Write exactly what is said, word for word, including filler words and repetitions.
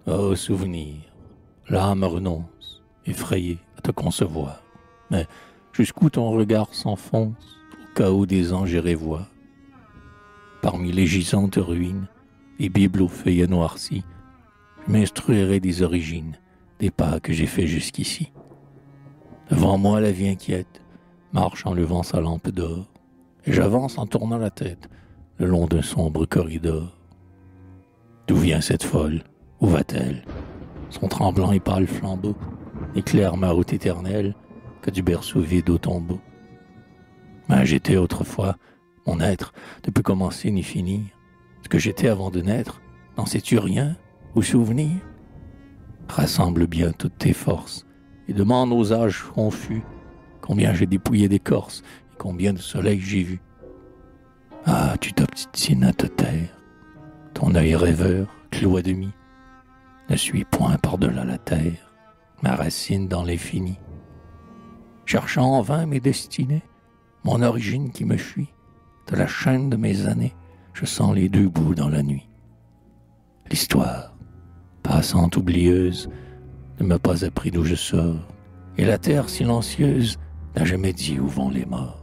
Ô souvenir, l'âme renonce, effrayée à te concevoir. Mais jusqu'où ton regard s'enfonce, au chaos des anges irai voir. Parmi les gisantes ruines, les bibles aux feuillets noircis, je m'instruirai des origines, des pas que j'ai faits jusqu'ici. Devant moi la vie inquiète marche en levant sa lampe d'or, et j'avance en tournant la tête le long d'un sombre corridor. D'où vient cette folle? Où va-t-elle? Son tremblant et pâle flambeau éclaire ma route éternelle que du berceau vide au tombeau. Mais j'étais autrefois, mon être, ne peut commencer ni finir. Ce que j'étais avant de naître, n'en sais-tu rien ou souvenir? Rassemble bien toutes tes forces et demande aux âges confus combien j'ai dépouillé d'écorce et combien de soleils j'ai vu. Ah, tu t'obstines à te taire, ton œil rêveur, clos à demi, ne suis point par-delà la terre, ma racine dans l'infini. Cherchant en vain mes destinées, mon origine qui me fuit, de la chaîne de mes années, je sens les deux bouts dans la nuit. L'histoire, passante oublieuse, ne m'a pas appris d'où je sors, et la terre silencieuse n'a jamais dit où vont les morts.